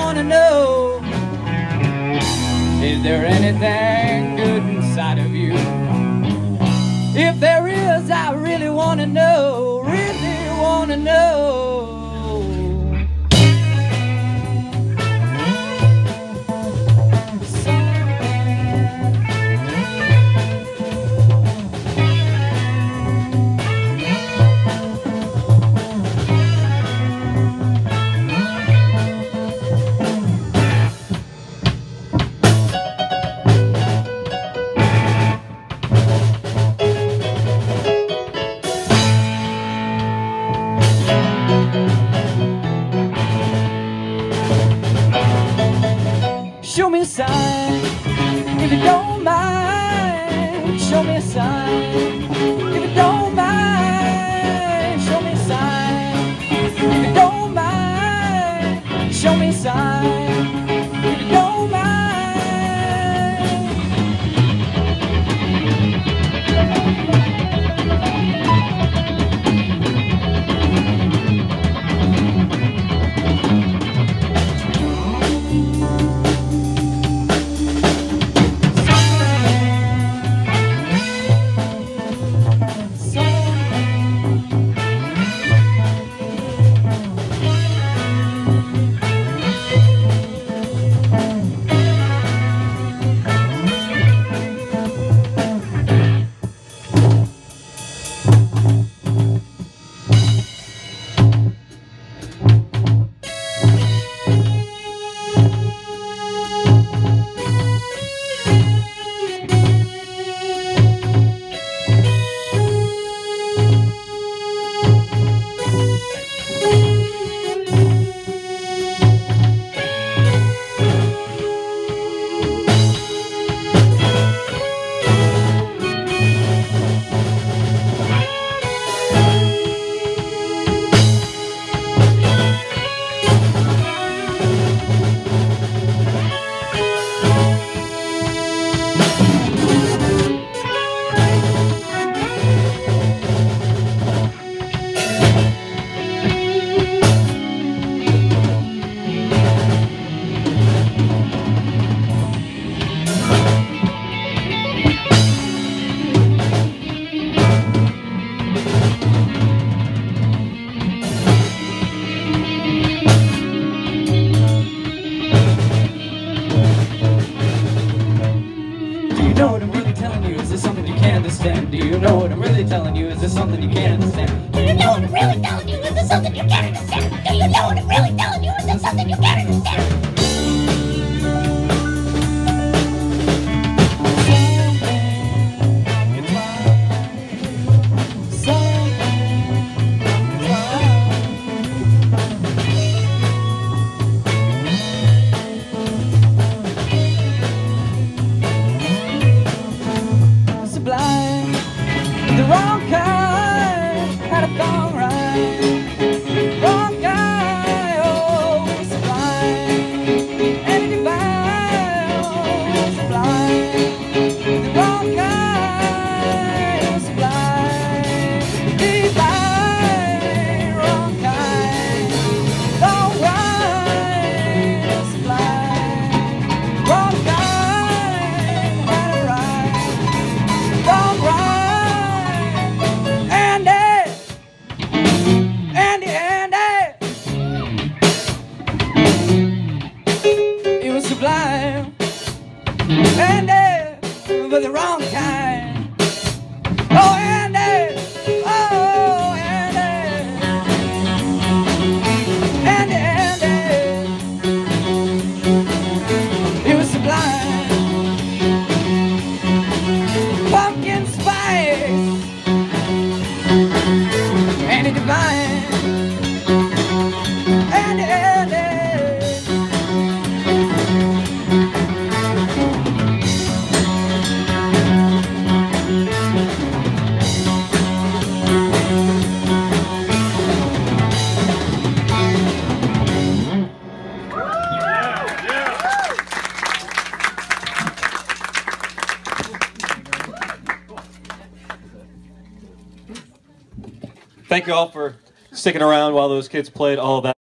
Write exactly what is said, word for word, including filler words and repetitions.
wanna know, is there anything good inside of you? If there is, I really wanna know, really wanna know. Show me a sign, if you don't mind. Show me a sign, if you don't mind. Show me a sign, if you don't mind. Show me a sign, if you don't mind. Do you know what I'm really telling you? Is this something you can't understand? Do you know what I'm really telling you? Is this something you can't understand? Do you know what I'm really telling you? Is this something you can't understand? Do you know what I'm really telling you? Is this something you can't understand? The wrong kind had a gone right. Wrong guy, oh, sublime. And divine, oh, sublime. The wrong kind, oh, sublime. Divine, wrong kind. Wrong right, oh, sublime. Wrong kind had a right. Wrong right. Sublime, Andy, but the wrong kind. Oh, Andy, oh, Andy, Andy, Andy. It was sublime, pumpkin spice, Andy divine, Andy, Andy. Thank you all for sticking around while those kids played all of that.